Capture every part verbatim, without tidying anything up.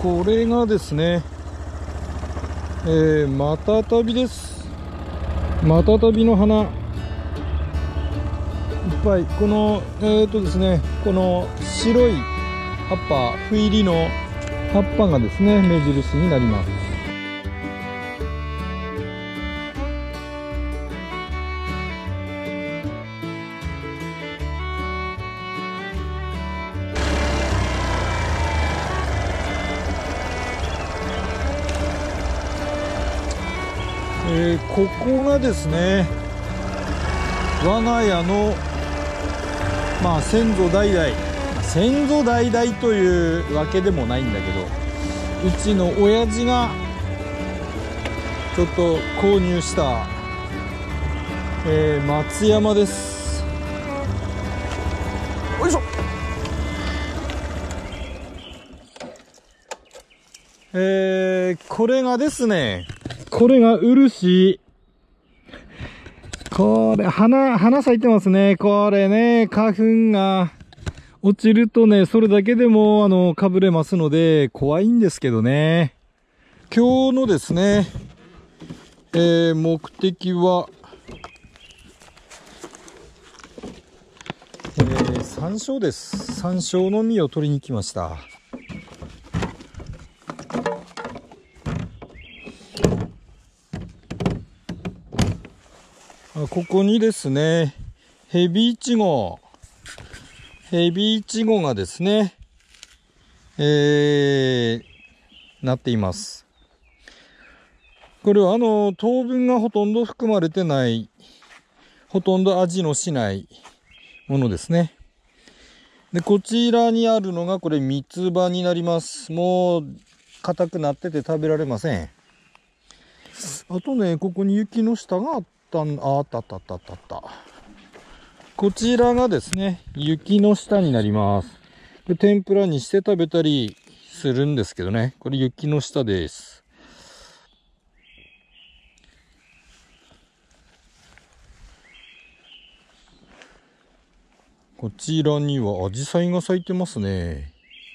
これがですね、えー、マタタビです。マタタビの花いっぱい、このえーとですねこの白い葉っぱ、斑入りの葉っぱがですね目印になります。えー、ここがですね我が家のまあ先祖代々、先祖代々というわけでもないんだけど、うちの親父がちょっと購入した、えー、松山です。よいしょ。えー、これがですねこれが漆。これ、花、花咲いてますね。これね、花粉が落ちるとね、それだけでも、あの、かぶれますので、怖いんですけどね。今日のですね、えー、目的は、えー、山椒です。山椒の実を取りに来ました。ここにですね、ヘビイチゴ、ヘビイチゴがですね、えー、なっています。これはあの、糖分がほとんど含まれてない、ほとんど味のしないものですね。で、こちらにあるのがこれ三つ葉になります。もう、硬くなってて食べられません。あとね、ここに雪の下があった。ああったあったあったあったあった。こちらがですね、雪の下になります。で、天ぷらにして食べたりするんですけどね、これ雪の下です。こちらにはアジサイが咲いてますね。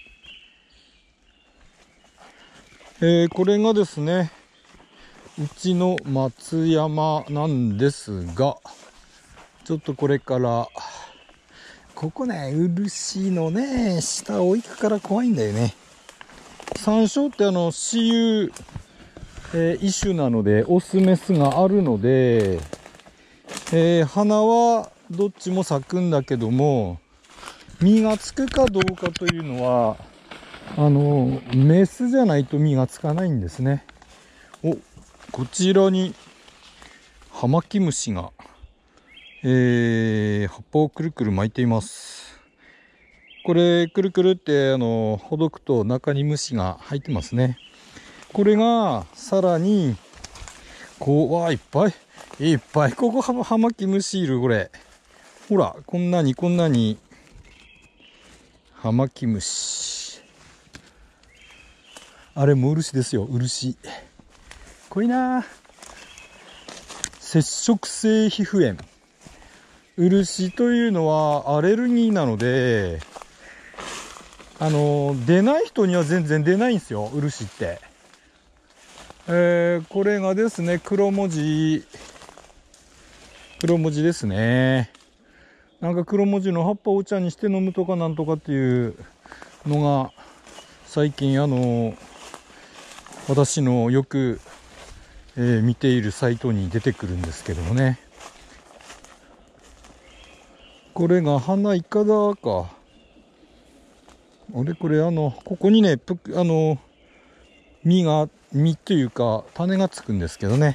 えー、これがですね、うちの松山なんですが、ちょっとこれから、ここね、漆のね、下を行くから怖いんだよね。山椒ってあの、雌雄、えー、異種なので、オスメスがあるので、えー、花はどっちも咲くんだけども、実がつくかどうかというのは、あの、メスじゃないと実がつかないんですね。お、こちらに、ハマキムシが、えー、葉っぱをくるくる巻いています。これ、くるくるって、あの、ほどくと中に虫が入ってますね。これが、さらに、こう、わー、いっぱい、いっぱい、ここ、ハマキムシいる、これ。ほら、こんなに、こんなに、ハマキムシ。あれも漆ですよ、漆。濃いなぁ。接触性皮膚炎。漆というのはアレルギーなので、あの、出ない人には全然出ないんですよ、漆って。えー、これがですね、黒文字、黒文字ですね。なんか黒文字の葉っぱをお茶にして飲むとかなんとかっていうのが、最近あの、私のよく、えー、見ているサイトに出てくるんですけどもね。これが花いかだか。あれこれあの、ここにね、ぷあの、実が、実というか種がつくんですけどね。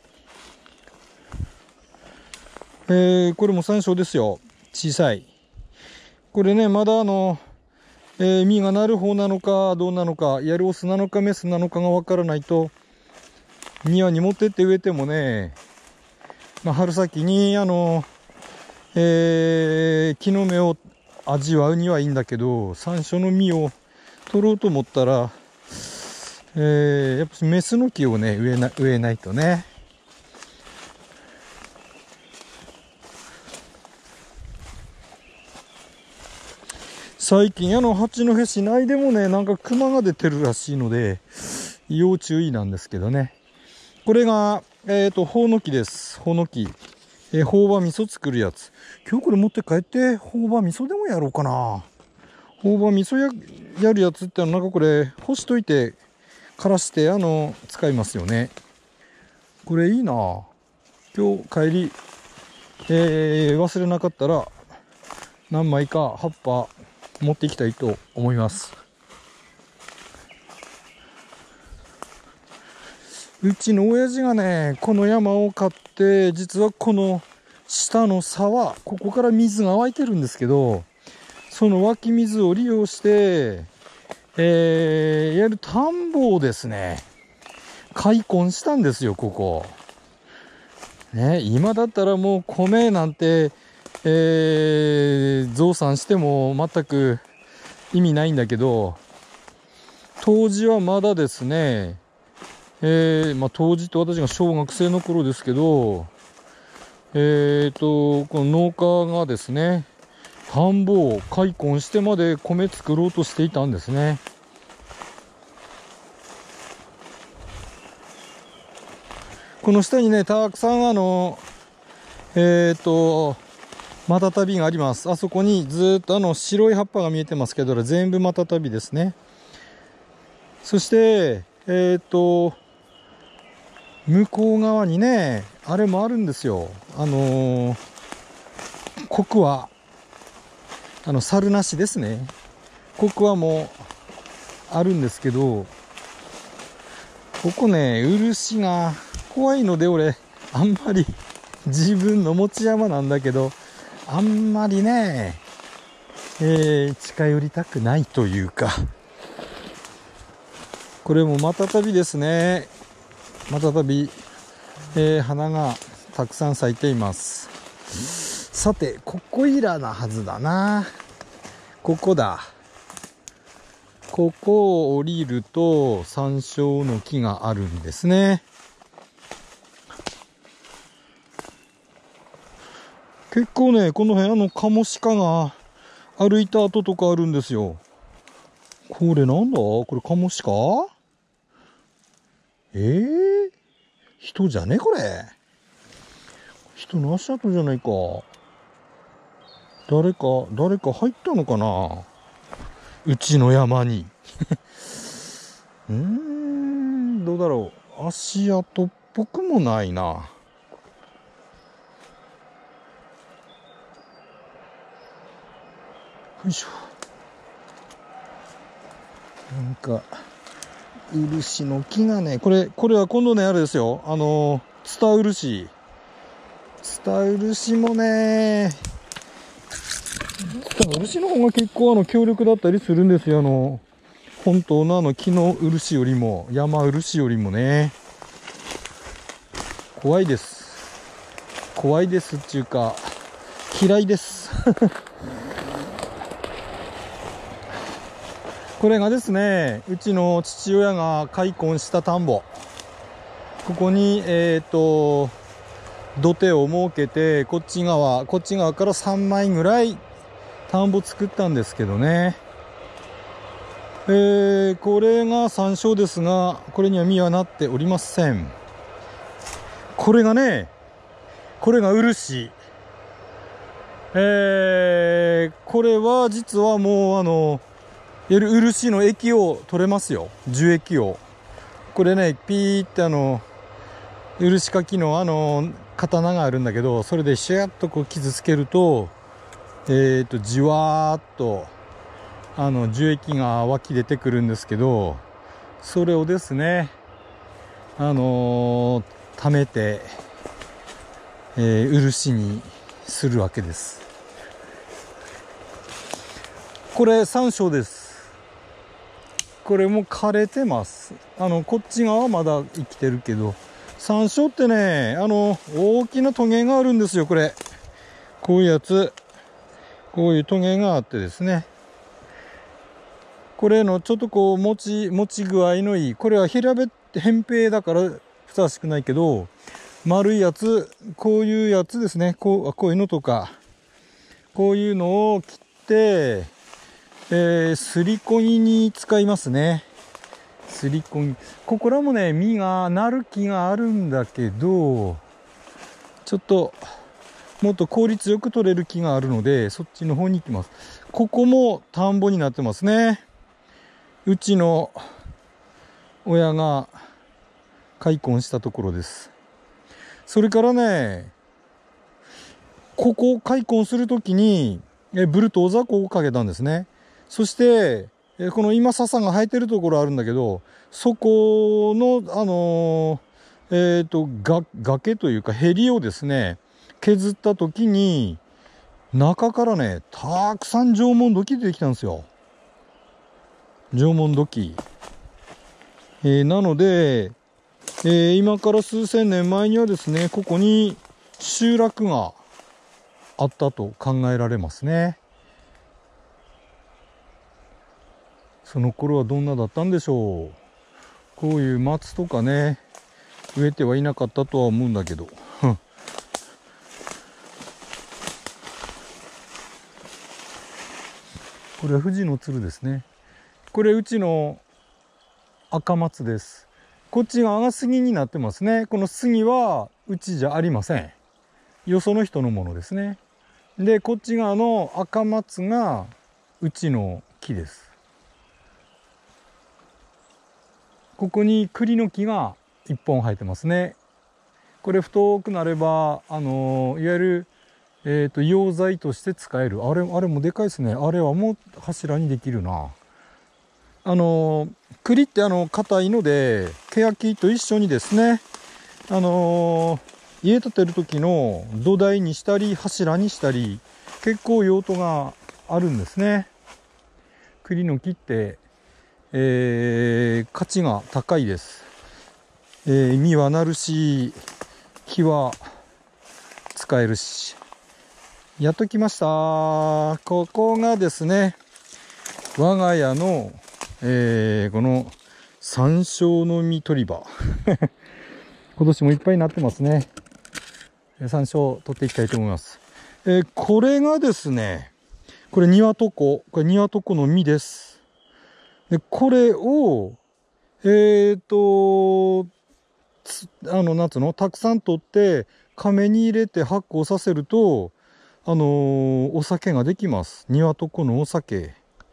えー、これも山椒ですよ。小さい。これね、まだあの、えー、実がなる方なのかどうなのか、やるオスなのかメスなのかがわからないと、庭に持ってって植えてもね、まあ、春先にあの、えー、木の芽を味わうにはいいんだけど、山椒の実を取ろうと思ったら、えー、やっぱメスの木をね、植えな、植えないとね。 最近あの八戸市内でもね、なんか熊が出てるらしいので、要注意なんですけどね。これが、えっと、ほうの木です。ほうの木。えー、朴葉味噌作るやつ。今日これ持って帰って、朴葉味噌でもやろうかな。朴葉味噌や、やるやつってのはなんかこれ、干しといて、からして、あの、使いますよね。これいいな。今日帰り、えー、忘れなかったら、何枚か葉っぱ持っていきたいと思います。うちの親父がね、この山を買って、実はこの下の沢、ここから水が湧いてるんですけど、その湧き水を利用して、えー、やる田んぼをですね、開墾したんですよ、ここ。ね、今だったらもう米なんて、えー、増産しても全く意味ないんだけど、当時はまだですね、えー、まあ当時って私が小学生の頃ですけど、えーと、この農家がですね、田んぼを開墾してまで米作ろうとしていたんですね。この下にね、たくさんあの、えーと、マタタビがあります。あそこにずっとあの白い葉っぱが見えてますけど、全部マタタビですね。そして、えーと、向こう側にね、あれもあるんですよ。あのー、コクワ。あの、猿なしですね。コクワもあるんですけど、ここね、漆が怖いので、俺、あんまり自分の持ち山なんだけど、あんまりね、えー、近寄りたくないというか、これもまたたびですね。またたび、えー、花がたくさん咲いています。さて、ここいらなはずだな。ここだ。ここを降りると山椒の木があるんですね。結構ね、この辺あのカモシカが歩いた跡とかあるんですよ。これなんだ？これカモシカ？えー、人じゃねこれ。人の足跡じゃないか。誰か、誰か入ったのかな、うちの山に。うーん、どうだろう。足跡っぽくもないな。よいしょ。なんか、漆の木がね、これ、これは今度ね、あれですよ。あの、ツタ漆。ツタ漆もね、ツタ漆の方が結構あの強力だったりするんですよ。あの、本当のあの木の漆よりも、山漆よりもね。怖いです。怖いですっていうか、嫌いです。これがですね、うちの父親が開墾した田んぼ。ここに、えっと、土手を設けて、こっち側、こっち側からさんまいぐらい田んぼ作ったんですけどね。えー、これが山椒ですが、これには実はなっておりません。これがね、これが漆。えー、これは実はもうあの、いわゆる漆の液を取れますよ。樹液を。これね、ピーってあの、漆かきのあの、刀があるんだけど、それでシューッとこう傷つけると、えっと、じわーっと、あの、樹液が湧き出てくるんですけど、それをですね、あのー、溜めて、えー、漆にするわけです。これ山椒です。これも枯れてます。あの、こっち側はまだ生きてるけど、山椒ってね、あの、大きなトゲがあるんですよ、これ。こういうやつ。こういうトゲがあってですね。これのちょっとこう、持ち、持ち具合のいい。これは平べって、扁平だからふさわしくないけど、丸いやつ、こういうやつですね。こう、こういうのとか、こういうのを切って、 えー、すりこぎに使いますね。すりこぎ。ここらもね、実がなる木があるんだけど、ちょっと、もっと効率よく取れる木があるので、そっちの方に行きます。ここも田んぼになってますね。うちの親が開墾したところです。それからね、ここを開墾するときに、えブルトーザコをかけたんですね。そして、えこの今笹が生えてるところあるんだけど、そこの、あのー、えっと、が、崖というか、へりをですね、削ったときに、中からね、たくさん縄文土器出てきたんですよ。縄文土器。えー、なので、えー、今から数千年前にはですね、ここに集落があったと考えられますね。その頃はどんなだったんでしょう。こういう松とかね、植えてはいなかったとは思うんだけど。これは富士の鶴ですね。これうちの赤松です。こっちが赤杉になってますね。この杉はうちじゃありません。よその人のものですね。で、こっち側の赤松がうちの木です。ここに栗の木が一本生えてますね。これ太くなれば、あのいわゆる、えっと、溶剤として使える。あれ、あれもでかいですね。あれはもう柱にできるな。あの栗ってあの硬いので、ケヤキと一緒にですね、あの家建てる時の土台にしたり柱にしたり、結構用途があるんですね。栗の木って、えー、価値が高いです。えー、実はなるし、木は使えるし。やっときました。ここがですね、我が家の、えー、この山椒の実取り場。今年もいっぱいになってますね。山椒取っていきたいと思います。えー、これがですね、これ庭とこ、これ庭とこの実です。で、これを、えーと、あの、なんつうの、たくさん取って、亀に入れて発酵させると、あのー、お酒ができます。庭とこのお酒。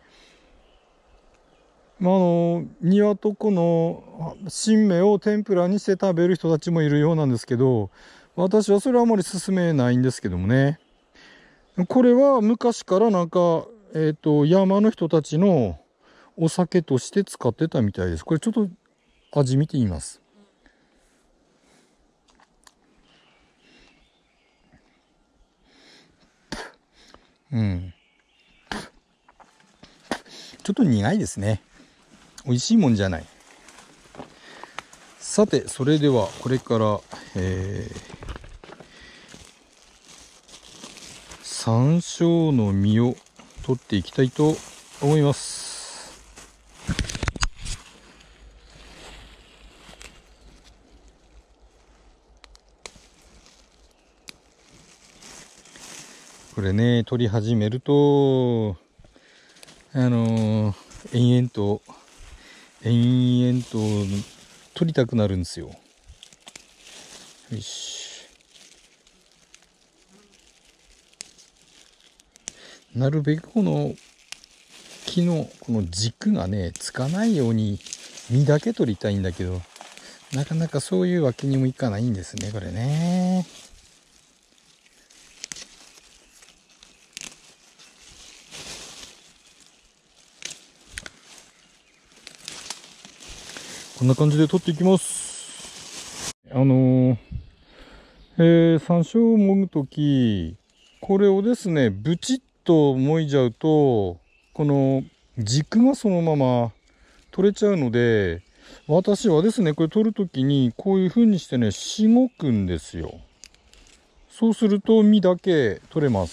まあ、あの、庭とこの新芽を天ぷらにして食べる人たちもいるようなんですけど、私はそれはあまり勧めないんですけどもね。これは昔からなんか、えっと、山の人たちのお酒として使ってたみたいです。これちょっと味見てみます。うん。ちょっと苦いですね。美味しいもんじゃない。さて、それではこれから、えー、山椒の実を取っていきたいと思います。これね、取り始めると、あのー、延々と、延々と取りたくなるんですよ。よし。なるべくこの木のこの軸がね、つかないように実だけ取りたいんだけど、なかなかそういうわけにもいかないんですね、これね。こんな感じで取っていきます。あのー、えー、山椒をもむとき、これをですね、ブチッともいじゃうと、この軸がそのまま取れちゃうので、私はですね、これ取るときにこういう風にしてね、しごくんですよ。そうすると実だけ取れます。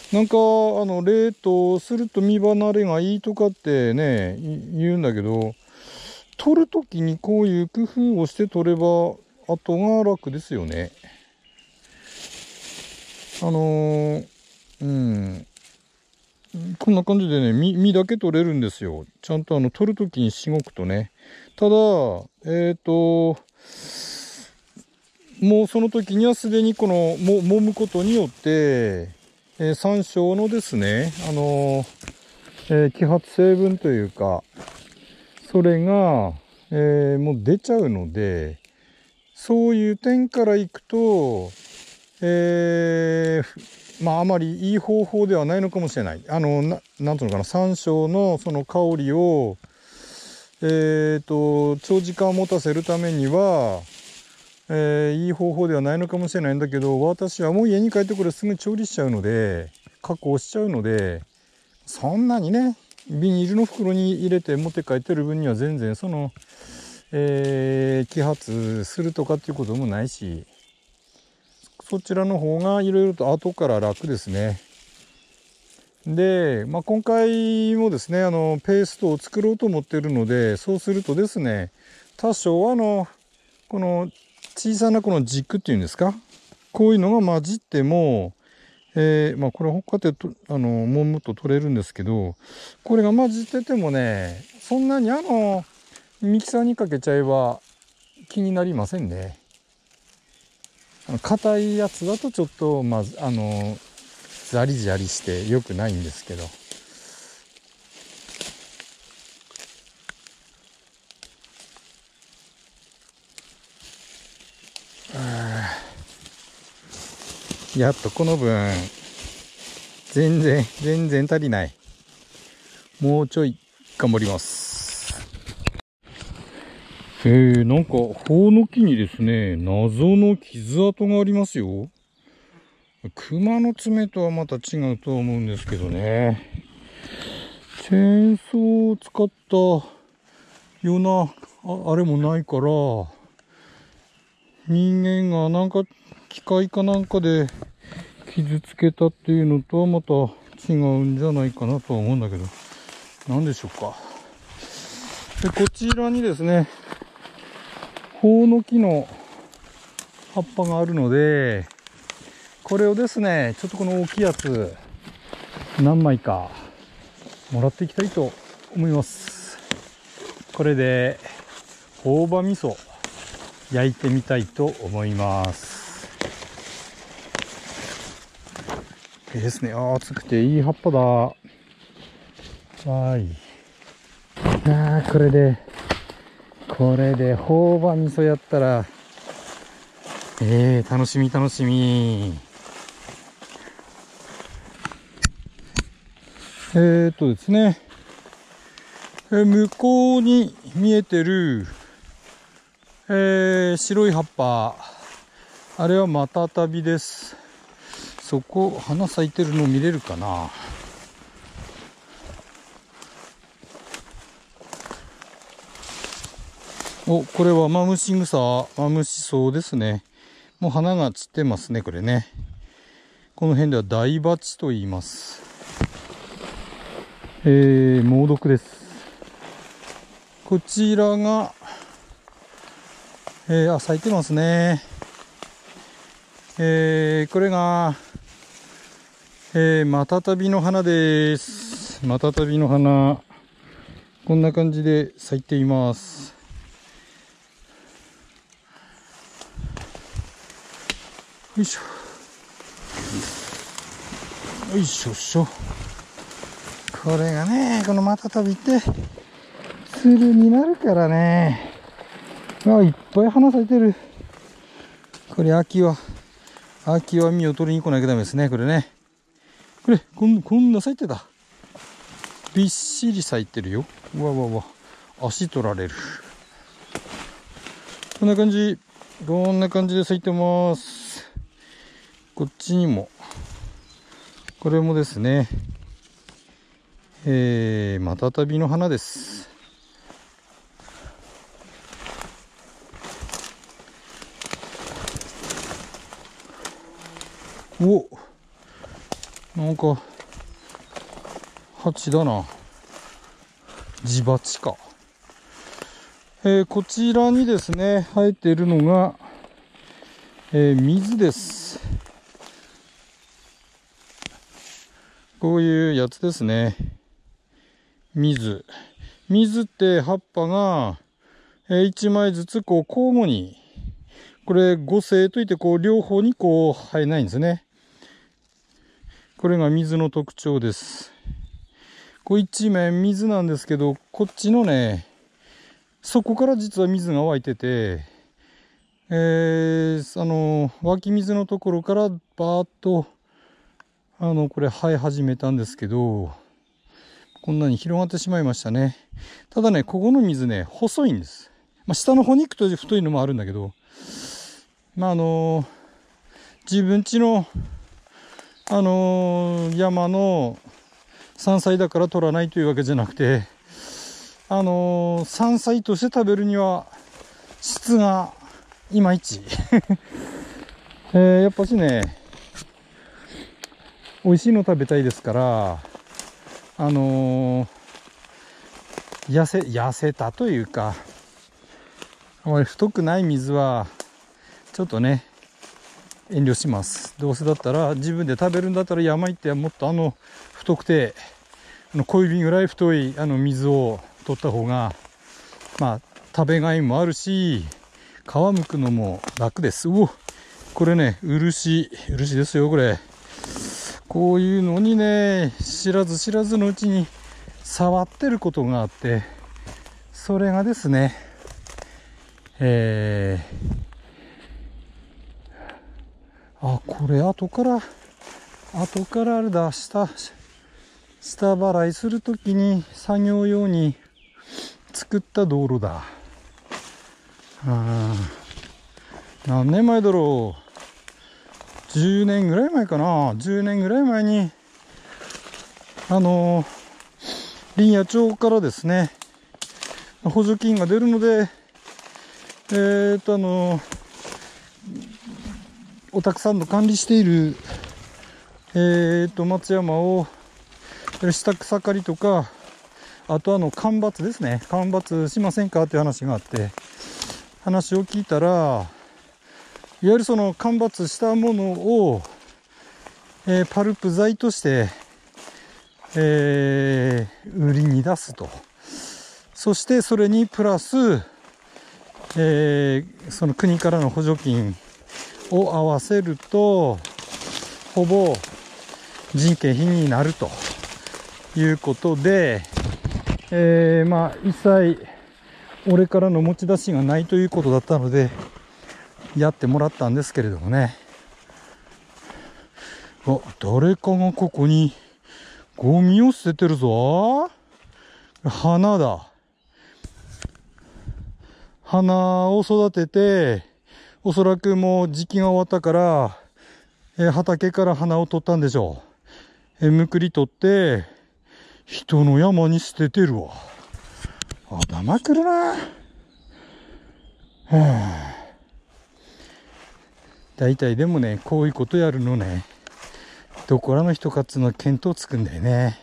なんか、あの、冷凍すると実離れがいいとかってね、言うんだけど、取るときにこういう工夫をして取れば、後が楽ですよね。あのー、うん。 こんな感じでね、実、実だけ取れるんですよ。ちゃんとあの、取るときにしごくとね。ただ、えっと、もうその時にはすでにこの、も、揉むことによって、えー、山椒のですね、あのー、えー、揮発成分というか、それが、えー、もう出ちゃうので、そういう点からいくと、えー、まああまりいい方法ではないのかもしれない。あの、な、なんていうのかな、山椒のその香りを、えーと、長時間持たせるためには、えー、いい方法ではないのかもしれないんだけど、私はもう家に帰ってこれすぐ調理しちゃうので、加工しちゃうので、そんなにね、ビニールの袋に入れて持って帰ってる分には全然その、えー、揮発するとかっていうこともないし、そちらの方がいろいろと後から楽ですね。で、まあ、今回もですね、あの、ペーストを作ろうと思っているので、そうするとですね、多少あの、この小さなこの軸っていうんですか、こういうのが混じっても、えー、まあこれ他でとあの揉むと取れるんですけど、これが混じっててもね、そんなにあのミキサーにかけちゃえば気になりませんね。硬いやつだとちょっとまずあのザリザリして良くないんですけど。やっとこの分全然全然足りない。もうちょい頑張ります。えー、なんか頬の木にですね、謎の傷跡がありますよ。熊の爪とはまた違うと思うんですけどね。チェーンソーを使ったような あ, あれもないから、人間がなんか機械かなんかで傷つけたっていうのとはまた違うんじゃないかなとは思うんだけど、何でしょうか。でこちらにですね、頬の木の葉っぱがあるので、これをですね、ちょっとこの大きいやつ何枚かもらっていきたいと思います。これで大葉味噌焼いてみたいと思います。いいですね。あー、熱くていい葉っぱだ。わーい。あー、これでこれで大葉味噌やったら、えー、楽しみ楽しみ。えーっとですね、えー、向こうに見えてる、えー、白い葉っぱ、あれはマタタビです。そこ花咲いてるの見れるかな。お、これはマムシ草、マムシ草ですね。もう花が散ってますね、これね。この辺では大鉢と言います。えー、猛毒です。こちらが、えー、あ、咲いてますね。えー、これが、えー、マタタビの花です。マタタビの花。こんな感じで咲いています。よいしょ。よいしょしょ。これがね、このマタタビって、つるになるからね。あ、いっぱい花咲いてる。これ秋は、秋は実を取りに来なきゃダメですね、これね。これ、こん、こんな咲いてた。びっしり咲いてるよ。うわうわうわ。足取られる。こんな感じ。こんな感じで咲いてます。こっちにも。これもですね。えー、マタタビの花です。お、なんか蜂だな。ジバチか。えー、こちらにですね生えているのが、えー、水です。 こういうやつですね。水。水って葉っぱがいちまいずつこう交互に、これ五星といってこう両方にこう生えないんですね。これが水の特徴です。こう一面水なんですけど、こっちのね、そこから実は水が湧いてて、えー、あの、湧き水のところからバーッと、あの、これ生え始めたんですけど、こんなに広がってしまいましたね。ただね、ここの水ね、細いんです。まあ、下の方に行くと太いのもあるんだけど、まあ、あの、自分家の、あのー、山の山菜だから取らないというわけじゃなくて、あのー、山菜として食べるには質がいまいち、えー、やっぱしね美味しいの食べたいですから、あのー、痩せ痩せたというか、あまり太くない水はちょっとね遠慮します。どうせだったら自分で食べるんだったら山行ってもっとあの太くてあの小指ぐらい太いあの水を取った方がまあ食べがいもあるし皮むくのも楽です。うお、これね漆漆ですよ。これこういうのにね知らず知らずのうちに触ってることがあって、それがですねえー、あ、これ後から後からあれだ、下下払いするときに作業用に作った道路だ。あ、何年前だろう、じゅうねんぐらい前かな、じゅうねんぐらい前にあの林野庁からですね補助金が出るので、えーっとあのおたくさんの管理しているえーっと松山を下草刈りとか、あとあの間伐ですね、間伐しませんかっていう話があって、話を聞いたら、いわゆるその間伐したものを、えー、パルプ材として、えー、売りに出すと。そしてそれにプラス、えー、その国からの補助金を合わせるとほぼ人件費になるということで、えー、まあ一切俺からの持ち出しがないということだったのでやってもらったんですけれどもね。あ、誰かがここにゴミを捨ててるぞ。花だ。花を育てて、おそらくもう時期が終わったから、えー、畑から花を取ったんでしょう。えー、むくり取って、人の山に捨ててるわ。頭くるな。はあ、大体でもね、こういうことやるのね、どこらの人かっつうのは見当つくんだよね。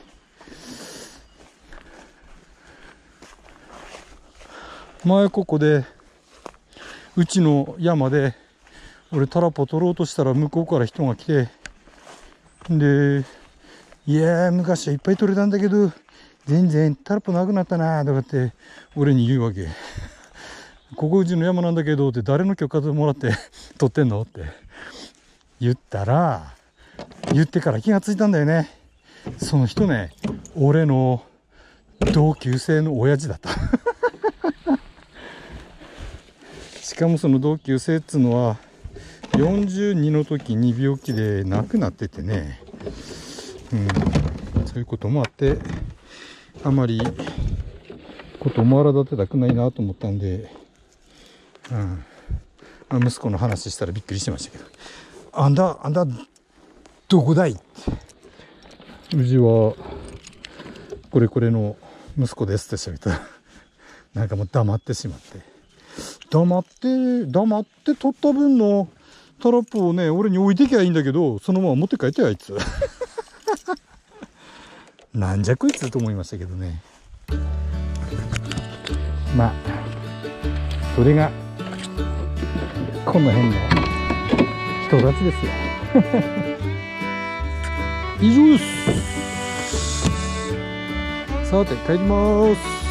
前ここでうちの山で俺タラポ取ろうとしたら向こうから人が来て、でいやー昔はいっぱい取れたんだけど全然タラポなくなったなーとかって俺に言うわけ。ここうちの山なんだけどって誰の許可でもらって取ってんのって言ったら、言ってから気がついたんだよね。その人ね俺の同級生の親父だったしかもその同級生っつうのはよんじゅうにの時に病気で亡くなっててね、うん、そういうこともあってあまりことを荒立てたくないなと思ったんで、うん、まあ、息子の話したらびっくりしてましたけど、あんだあんだどこだいって、うちはこれこれの息子ですって喋ったらなんかもう黙ってしまって、黙って黙って取った分のタラップをね俺に置いてきゃいいんだけど、そのまま持って帰ってよあいつなんじゃこいつと思いましたけどね。まあそれがこの辺の人たちですよ以上です。さて帰ります。